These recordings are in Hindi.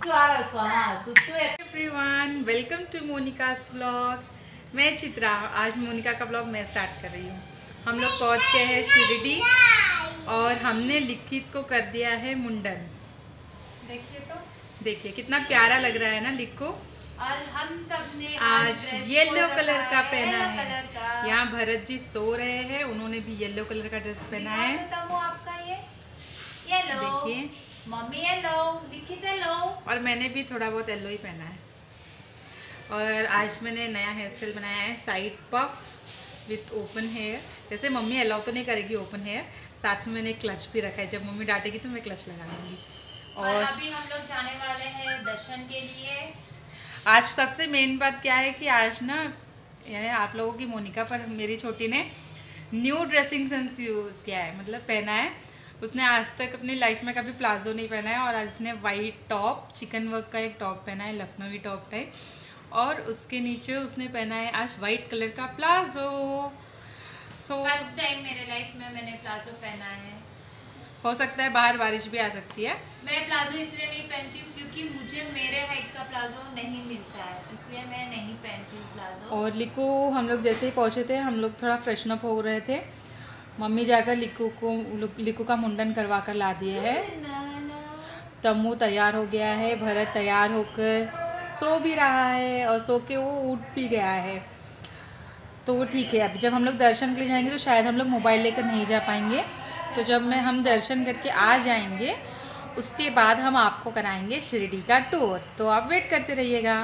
Everyone, welcome to Monika's vlog. मैं चित्रा। आज मोनिका का व्लॉग मैं स्टार्ट कर रही हूँ। हम लोग पहुँच गए हैं शिरडी और हमने लिखित को कर दिया है मुंडन। देखिए कितना प्यारा लग रहा है ना लिख को। और हम सब ने आज येलो कलर का पहना है। यहाँ भरत जी सो रहे हैं, उन्होंने भी येलो कलर का ड्रेस पहना है। आपका ये येलो, देखिए मम्मी येलो, लिखित येलो, और मैंने भी थोड़ा बहुत येलो ही पहना है। और आज मैंने नया हेयर स्टाइल बनाया है, side puff with open hair. जैसे मम्मी अलाउ तो नहीं करेगी ओपन हेयर, साथ में मैंने क्लच भी रखा है। जब मम्मी डांटेगी तो मैं क्लच लगा लूँगी। और अभी हम लोग जाने वाले हैं दर्शन के लिए। आज सबसे मेन बात क्या है कि आज ना यानी आप लोगों की मोनिका पर मेरी छोटी ने न्यू ड्रेसिंग सेंस यूज़ किया है, मतलब पहना है। उसने आज तक अपनी लाइफ में कभी प्लाजो नहीं पहना है और आज उसने वाइट टॉप, चिकन वर्क का एक टॉप पहना है, लखनवी टॉप टाइप, और उसके नीचे उसने पहना है आज वाइट कलर का प्लाजो। फर्स्ट टाइम मेरे लाइफ में मैंने प्लाजो पहना है। हो सकता है बाहर बारिश भी आ सकती है। मैं प्लाजो इसलिए नहीं पहनती हूँ क्योंकि मुझे मेरे हाइट का प्लाजो नहीं मिलता है, इसलिए मैं नहीं पहनती हूँ प्लाजो। और लिक्कू, हम लोग जैसे ही पहुँचे थे, हम लोग थोड़ा फ्रेशन अप हो रहे थे। मम्मी जाकर लिक्कू का मुंडन करवा कर ला दिए है। तम्मू तैयार हो गया है, भरत तैयार होकर सो भी रहा है और सो के वो उठ भी गया है। तो ठीक है, अभी जब हम लोग दर्शन के लिए जाएंगे तो शायद हम लोग मोबाइल लेकर नहीं जा पाएंगे। तो जब हम दर्शन करके आ जाएंगे उसके बाद हम आपको कराएंगे शिरडी का टूर, तो आप वेट करते रहिएगा।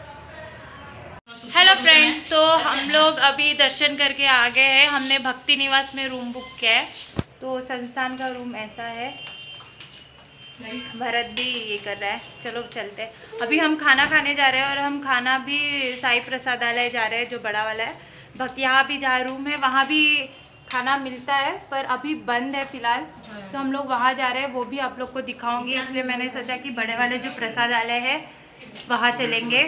हेलो फ्रेंड्स, तो हम लोग अभी दर्शन करके आ गए हैं। हमने भक्ति निवास में रूम बुक किया है। तो संस्थान का रूम ऐसा है। भरत भी ये कर रहा है। चलो चलते हैं। अभी हम खाना खाने जा रहे हैं और हम खाना भी साई प्रसादालय जा रहे हैं, जो बड़ा वाला है। यहाँ भी जहाँ रूम है वहाँ भी खाना मिलता है, पर अभी बंद है फ़िलहाल। तो हम लोग वहाँ जा रहे हैं, वो भी आप लोग को दिखाऊंगी। इसलिए मैंने सोचा कि बड़े वाले जो प्रसादालय है वहाँ चलेंगे।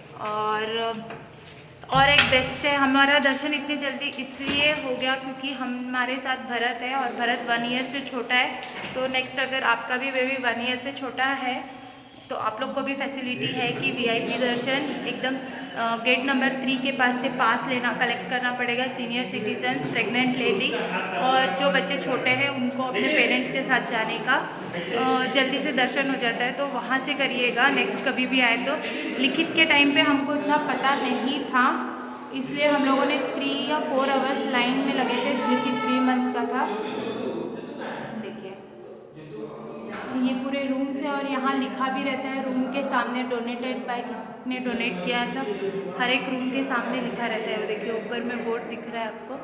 और एक बेस्ट है, हमारा दर्शन इतनी जल्दी इसलिए हो गया क्योंकि हमारे साथ भरत है और भरत 1 ईयर से छोटा है। तो नेक्स्ट अगर आपका भी बेबी 1 ईयर से छोटा है तो आप लोग को भी फैसिलिटी है कि VIP दर्शन एकदम गेट नंबर 3 के पास से पास लेना, कलेक्ट करना पड़ेगा। सीनियर सिटीजन्स, प्रेग्नेंट लेडी और जो बच्चे छोटे हैं उनको अपने पेरेंट्स के साथ जाने का जल्दी से दर्शन हो जाता है, तो वहाँ से करिएगा नेक्स्ट कभी भी आए तो। लिखित के टाइम पे हमको इतना पता नहीं था, इसलिए हम लोगों ने 3 या 4 आवर्स लाइन में लगे थे। लिखित 3 मंथ्स का था। देखिए ये पूरे रूम से, और यहाँ लिखा भी रहता है रूम के सामने डोनेटेड बाय, किसने डोनेट किया है, सब हर एक रूम के सामने लिखा रहता है। देखिए ऊपर में बोर्ड दिख रहा है आपको,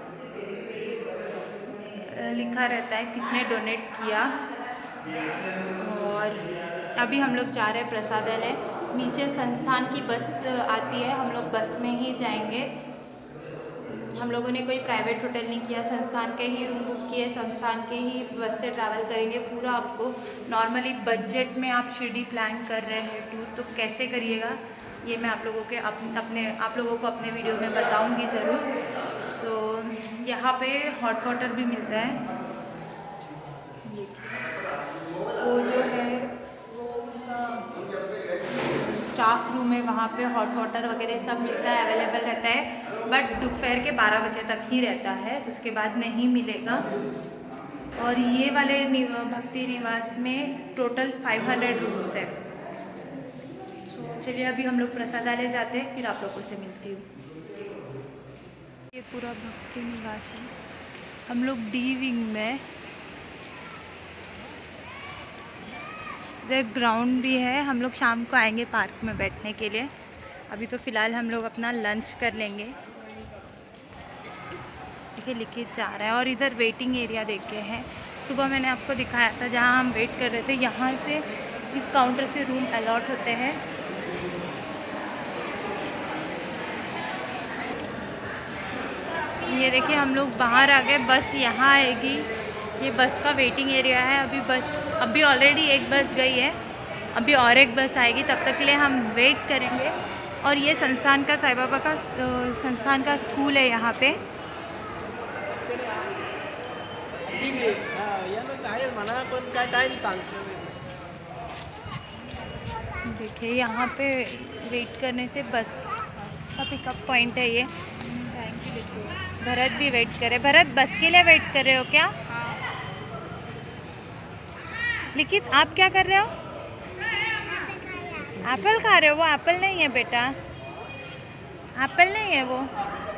लिखा रहता है किसने डोनेट किया। और अभी हम लोग जा रहे हैं प्रसादालय। नीचे संस्थान की बस आती है, हम लोग बस में ही जाएंगे। हम लोगों ने कोई प्राइवेट होटल नहीं किया, संस्थान के ही रूम बुक किए, संस्थान के ही बस से ट्रैवल करेंगे। पूरा आपको नॉर्मली बजट में आप शिरडी प्लान कर रहे हैं टूर, तो कैसे करिएगा ये मैं आप लोगों को अपने वीडियो में बताऊंगी ज़रूर। तो यहाँ पे हॉट वाटर भी मिलता है। वो जो है वो स्टाफ रूम है, वहाँ पे हॉट वाटर वगैरह सब मिलता है, अवेलेबल रहता है। बट दोपहर के 12 बजे तक ही रहता है, उसके बाद नहीं मिलेगा। और ये वाले भक्ति निवास में टोटल 500 रूम्स है। सो चलिए अभी हम लोग प्रसादालय जाते हैं, फिर आप लोगों से मिलती हूँ। ये पूरा भक्ति निवास है। हम लोग डी विंग में, इधर ग्राउंड भी है। हम लोग शाम को आएंगे पार्क में बैठने के लिए। अभी तो फ़िलहाल हम लोग अपना लंच कर लेंगे। देखिए लिखित जा रहा है। और इधर वेटिंग एरिया देखे हैं, सुबह मैंने आपको दिखाया था जहाँ हम वेट कर रहे थे। यहाँ से इस काउंटर से रूम अलॉट होते हैं। ये देखिए हम लोग बाहर आ गए, बस यहाँ आएगी। ये बस का वेटिंग एरिया है। अभी ऑलरेडी एक बस गई है, अभी और एक बस आएगी, तब तक के लिए हम वेट करेंगे। और ये संस्थान का, साईं बाबा का संस्थान का स्कूल है यहाँ पे। देखिए यहाँ पे वेट करने से बस का पिकअप पॉइंट है ये। भरत भी वेट करे। भरत बस के लिए वेट कर रहे हो क्या? लिखित आप क्या कर रहे हो? एप्पल खा रहे हो? वो एप्पल नहीं है बेटा, एप्पल नहीं है वो।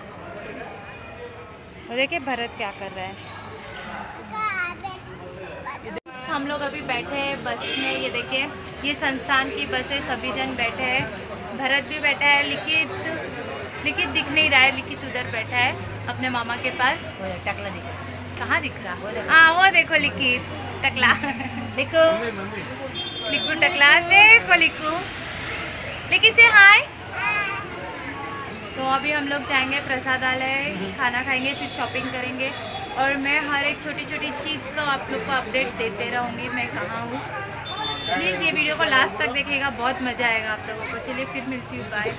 देखिए भरत क्या कर रहा है। हम लोग अभी बैठे हैं बस में। ये देखिए ये संस्थान की बस है, सभी जन बैठे हैं। भरत भी बैठा है। लिखित दिख नहीं रहा है। लिखित उधर बैठा है अपने मामा के पास। टकला दिख कहाँ दिख रहा? हाँ वो देखो लिखित टकला। लिखो टकला, देखो लिखित से हाय। तो अभी हम लोग जाएंगे प्रसादालय, खाना खाएंगे, फिर शॉपिंग करेंगे और मैं हर एक छोटी छोटी चीज़ का आप लोग को अपडेट देते रहूँगी मैं कहाँ हूँ। प्लीज़ ये वीडियो को लास्ट तक देखिएगा, बहुत मज़ा आएगा आप लोगों को। चलिए फिर मिलती हूँ, बाय।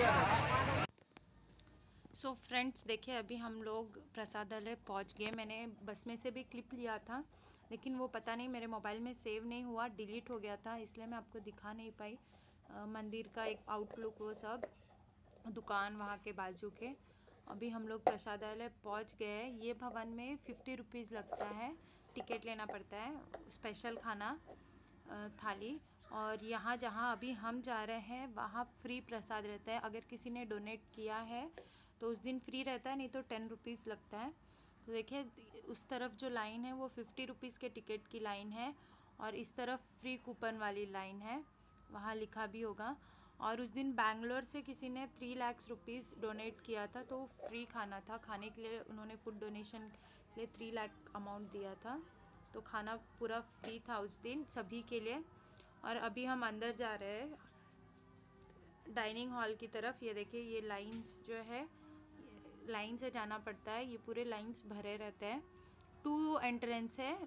सो फ्रेंड्स देखिए अभी हम लोग प्रसादालय पहुँच गए। मैंने बस में से भी क्लिप लिया था लेकिन वो पता नहीं मेरे मोबाइल में सेव नहीं हुआ, डिलीट हो गया था, इसलिए मैं आपको दिखा नहीं पाई मंदिर का एक आउटलुक, वो सब दुकान वहाँ के बाजू के। अभी हम लोग प्रसादालय पहुँच गए। ये भवन में 50 रुपीज़ लगता है, टिकट लेना पड़ता है, स्पेशल खाना थाली। और यहाँ जहाँ अभी हम जा रहे हैं वहाँ फ्री प्रसाद रहता है। अगर किसी ने डोनेट किया है तो उस दिन फ्री रहता है, नहीं तो 10 रुपीज़ लगता है। तो देखिए उस तरफ जो लाइन है वो 50 रुपीज़ के टिकट की लाइन है और इस तरफ फ्री कूपन वाली लाइन है, वहाँ लिखा भी होगा। और उस दिन बैंगलोर से किसी ने 3 लाख रुपीज़ डोनेट किया था, तो फ्री खाना था। खाने के लिए उन्होंने फूड डोनेशन के लिए 3 लाख अमाउंट दिया था, तो खाना पूरा फ्री था उस दिन सभी के लिए। और अभी हम अंदर जा रहे हैं डाइनिंग हॉल की तरफ। ये देखिए ये लाइंस जो है, लाइन से जाना पड़ता है, ये पूरे लाइंस भरे रहते हैं। 2 एंट्रेंस है,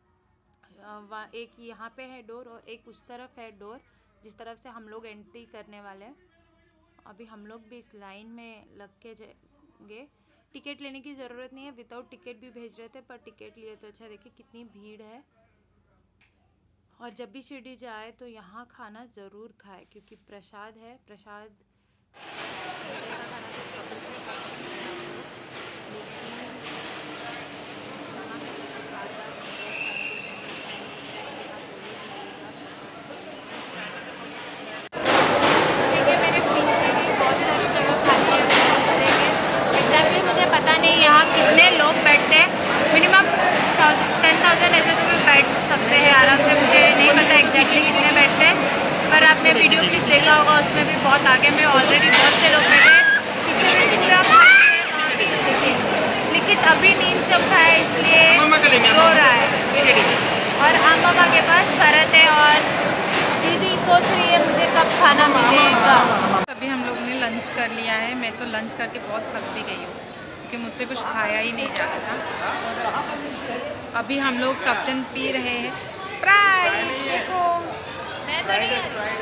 एक यहाँ पे है डोर और एक उस तरफ है डोर जिस तरफ से हम लोग एंट्री करने वाले हैं। अभी हम लोग भी इस लाइन में लग के जाएंगे। टिकट लेने की ज़रूरत नहीं है, विदाउट टिकट भी भेज रहे थे, पर टिकट लिए तो अच्छा। देखिए कितनी भीड़ है। और जब भी शिरडी जाए तो यहाँ खाना ज़रूर खाए क्योंकि प्रसाद है। प्रसाद यहाँ कितने लोग बैठते हैं, मिनिमम 10,000 ऐसे तो मैं बैठ सकते हैं आराम से। मुझे नहीं पता एग्जैक्टली कितने बैठते हैं, पर आपने वीडियो क्लिप देखा होगा उसमें भी बहुत आगे में ऑलरेडी बहुत से लोग बैठे हैं। पीछे भी पूरा देखिए लिखित अभी नींद से उठा है इसलिए रो रहा है। और आम मामा के पास भरत है और दीदी सोच रही है मुझे कब खाना मिलेगा। अभी हम लोग ने लंच कर लिया है। मैं तो लंच करके बहुत थक भी गई हूँ क्योंकि मुझसे कुछ खाया ही नहीं जा रहा था। अभी हम लोग सफजन पी रहे हैं, स्प्राइट। देखो मैं तो नहीं,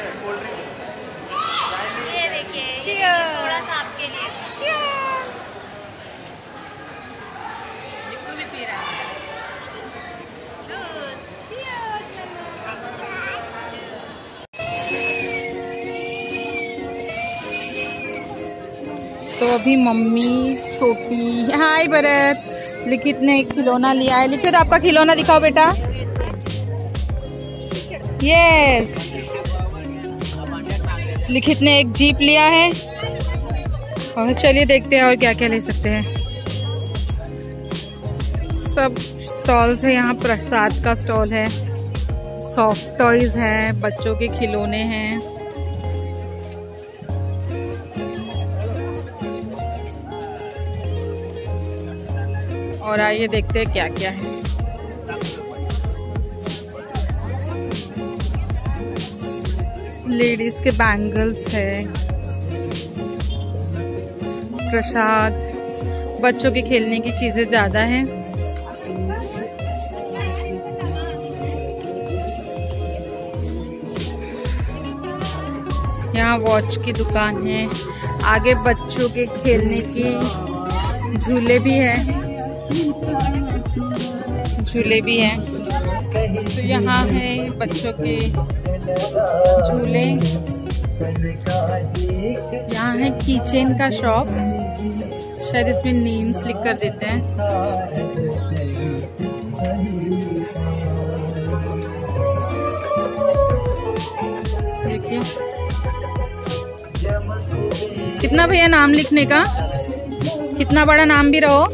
ये देखिए Cheers! थोड़ा सा आपके लिए। Cheers! लिक्कू भी पी रहा है। तो अभी मम्मी छोटी, हाय भरत, लिखित ने एक खिलौना लिया है। लिखित आपका खिलौना दिखाओ बेटा। यस, लिखित ने एक जीप लिया है। और चलिए देखते हैं और क्या क्या ले सकते हैं। सब स्टॉल्स है यहाँ, प्रसाद का स्टॉल है, सॉफ्ट टॉयज है, बच्चों के खिलौने हैं। और आइए देखते हैं क्या क्या है। लेडीज के बैंगल्स है, प्रसाद, बच्चों के खेलने की चीजें ज्यादा हैं। यहाँ वॉच की दुकान है, आगे बच्चों के खेलने की झूले भी है, झूले भी हैं। तो यहाँ है बच्चों के झूले। यहाँ है कीचेन का शॉप, शायद इसमें नेम्स लिख कर देते हैं। देखिए कितना भैया नाम लिखने का, कितना बड़ा नाम भी रहो।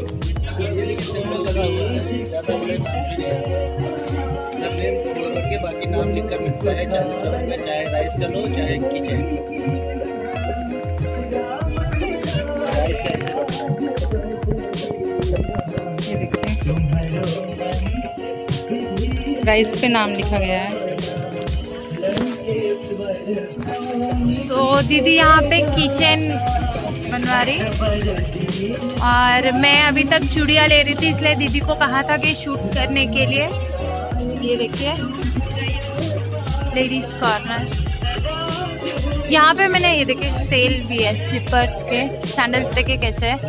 बाकी नाम लिखकर मिलता है 40 रुपए, चाहे राइस का लो चाहे किचन। ये देखिए राइस पे नाम लिखा गया है। तो दीदी यहाँ पे किचन बनवा रही और मैं अभी तक चूड़ियाँ ले रही थी, इसलिए दीदी को कहा था कि शूट करने के लिए। ये देखिए लेडीज कॉर्नर, यहाँ पे मैंने ये देखिए सेल भी है स्लीपर्स के, सैंडल्स देखे कैसे है,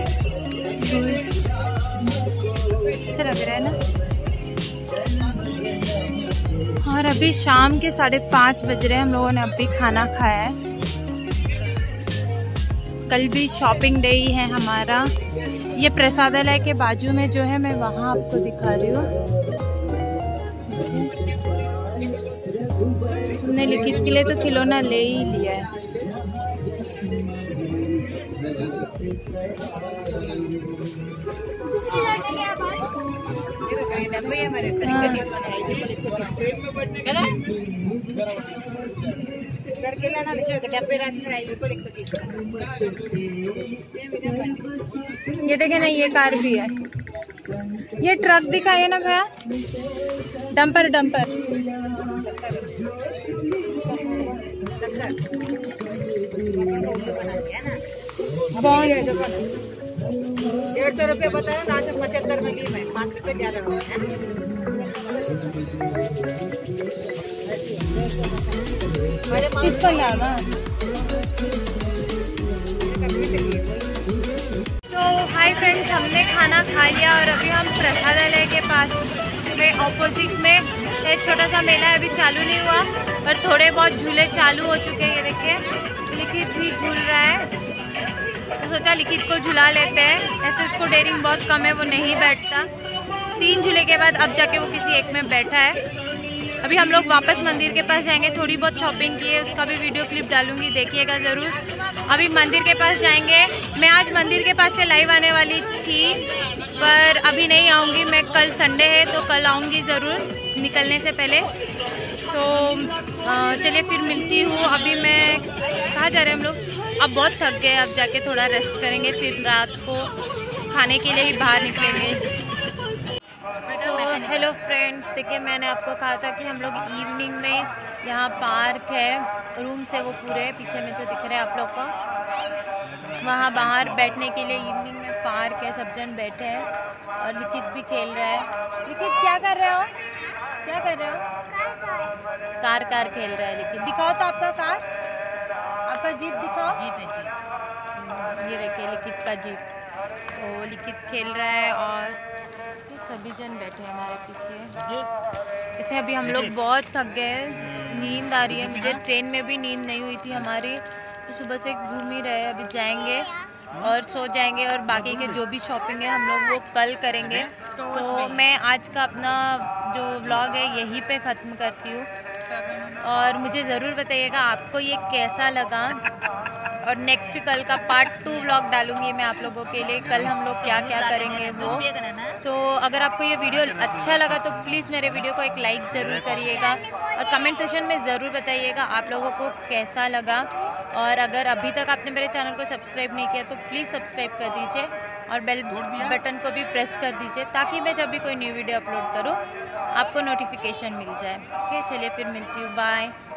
अच्छा लग रहा है ना। और अभी शाम के 5:30 बज रहे हैं, हम लोगों ने अभी खाना खाया है। कल भी शॉपिंग डे ही है हमारा। ये प्रसादालय के बाजू में जो है, मैं वहाँ आपको दिखा रही हूँ। हमने लिखित के लिए तो खिलौना ले ही लिया है। ये देखे ना, ये कार भी है। ये ट्रक दिखाइए ना भैया, डंपर डंपर। 150 रुपये बताया ना, 75 में ली मैं, 5 रुपये ज्यादा हो गया। किसको लाना? तो हाय फ्रेंड्स, हमने खाना खा लिया और अभी हम प्रसादालय के पास में ऑपोजिट में एक छोटा सा मेला है, अभी चालू नहीं हुआ और थोड़े बहुत झूले चालू हो चुके हैं। ये देखिए लिखित भी झूल रहा है, तो सोचा लिखित को झुला लेते हैं। ऐसे उसको डेयरिंग बहुत कम है, वो नहीं बैठता। 3 झूले के बाद अब जाके वो किसी एक में बैठा है। अभी हम लोग वापस मंदिर के पास जाएंगे, थोड़ी बहुत शॉपिंग की है, उसका भी वीडियो क्लिप डालूंगी, देखिएगा ज़रूर। अभी मंदिर के पास जाएंगे। मैं आज मंदिर के पास से लाइव आने वाली थी, पर अभी नहीं आऊँगी मैं। कल संडे है तो कल आऊँगी ज़रूर निकलने से पहले। तो चलिए फिर मिलती हूँ। अभी मैं कहाँ जा रहे हैं हम लोग? अब बहुत थक गए, अब जाके थोड़ा रेस्ट करेंगे, फिर रात को खाने के लिए ही बाहर निकलेंगे। हेलो फ्रेंड्स, देखिए मैंने आपको कहा था कि हम लोग इवनिंग में यहाँ पार्क है, रूम से वो पूरे पीछे में जो दिख रहे हैं आप लोग को, वहाँ बाहर बैठने के लिए इवनिंग में पार्क है। सब जन बैठे हैं और लिखित भी खेल रहा है। लिखित क्या कर रहे हो? क्या कर रहे हो? कार खेल रहा है लिखित। दिखाओ तो आपका कार, आपका जीप दिखाओ। जीप है, जीप। ये देखिए लिखित का जीप। तो लिखित खेल रहा है और सभी जन बैठे हैं हमारे पीछे। जैसे अभी हम लोग बहुत थक गए, नींद आ रही है मुझे। ट्रेन में भी नींद नहीं हुई थी हमारी, तो सुबह से घूम ही रहे। अभी जाएंगे और सो जाएंगे और बाकी के जो भी शॉपिंग है हम लोग वो कल करेंगे। तो मैं आज का अपना जो व्लॉग है यहीं पे ख़त्म करती हूँ और मुझे ज़रूर बताइएगा आपको ये कैसा लगा। और नेक्स्ट कल का पार्ट 2 व्लॉग डालूंगी मैं आप लोगों के लिए, कल हम लोग क्या क्या करेंगे वो। तो अगर आपको ये वीडियो अच्छा लगा तो प्लीज़ मेरे वीडियो को एक लाइक ज़रूर करिएगा और कमेंट सेशन में ज़रूर बताइएगा आप लोगों को कैसा लगा। और अगर अभी तक आपने मेरे चैनल को सब्सक्राइब नहीं किया तो प्लीज़ सब्सक्राइब कर दीजिए और बेल बटन को भी प्रेस कर दीजिए, ताकि मैं जब भी कोई न्यू वीडियो अपलोड करूँ आपको नोटिफिकेशन मिल जाए। ओके, चलिए फिर मिलती हूँ, बाय।